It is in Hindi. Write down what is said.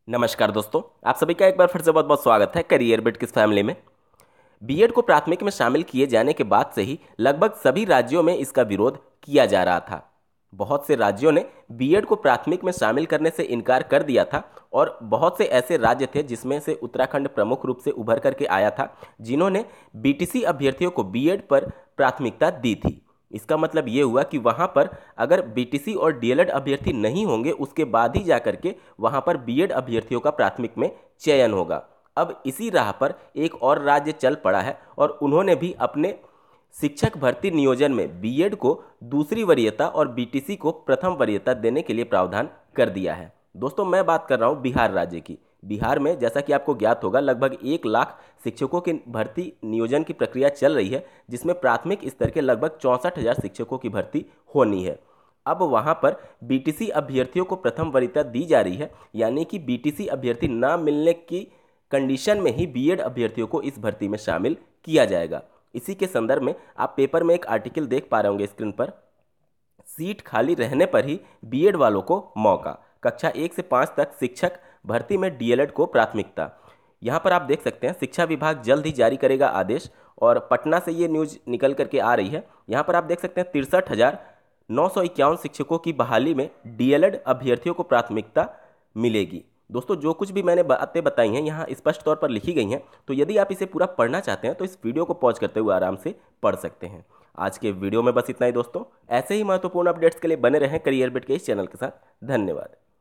नमस्कार दोस्तों, आप सभी का एक बार फिर से बहुत बहुत स्वागत है करियर बिट किस फैमिली में। बीएड को प्राथमिक में शामिल किए जाने के बाद से ही लगभग सभी राज्यों में इसका विरोध किया जा रहा था। बहुत से राज्यों ने बीएड को प्राथमिक में शामिल करने से इनकार कर दिया था और बहुत से ऐसे राज्य थे जिसमें से उत्तराखंड प्रमुख रूप से उभर करके आया था, जिन्होंने बीटीसी अभ्यर्थियों को बीएड पर प्राथमिकता दी थी। इसका मतलब ये हुआ कि वहाँ पर अगर बीटीसी और डीएलएड अभ्यर्थी नहीं होंगे उसके बाद ही जाकर के वहाँ पर बीएड अभ्यर्थियों का प्राथमिक में चयन होगा। अब इसी राह पर एक और राज्य चल पड़ा है और उन्होंने भी अपने शिक्षक भर्ती नियोजन में बीएड को दूसरी वरीयता और बीटीसी को प्रथम वरीयता देने के लिए प्रावधान कर दिया है। दोस्तों, मैं बात कर रहा हूँ बिहार राज्य की। बिहार में जैसा कि आपको ज्ञात होगा लगभग 1 लाख शिक्षकों की भर्ती नियोजन की प्रक्रिया चल रही है, जिसमें प्राथमिक स्तर के लगभग 64,000 शिक्षकों की भर्ती होनी है। अब वहां पर बीटीसी अभ्यर्थियों को प्रथम वरीयता दी जा रही है, यानी कि बीटीसी अभ्यर्थी ना मिलने की कंडीशन में ही बीएड अभ्यर्थियों को इस भर्ती में शामिल किया जाएगा। इसी के संदर्भ में आप पेपर में एक आर्टिकल देख पा रहे होंगे स्क्रीन पर। सीट खाली रहने पर ही बीएड वालों को मौका, कक्षा 1 से 5 तक शिक्षक भर्ती में डीएलएड को प्राथमिकता। यहाँ पर आप देख सकते हैं शिक्षा विभाग जल्द ही जारी करेगा आदेश, और पटना से ये न्यूज निकल करके आ रही है। यहाँ पर आप देख सकते हैं 63,951 शिक्षकों की बहाली में डीएलएड अभ्यर्थियों को प्राथमिकता मिलेगी। दोस्तों, जो कुछ भी मैंने बातें बताई हैं यहाँ स्पष्ट तौर पर लिखी गई हैं, तो यदि आप इसे पूरा पढ़ना चाहते हैं तो इस वीडियो को पॉज करते हुए आराम से पढ़ सकते हैं। आज के वीडियो में बस इतना ही दोस्तों। ऐसे ही महत्वपूर्ण अपडेट्स के लिए बने रहें करियर बिट के इस चैनल के साथ। धन्यवाद।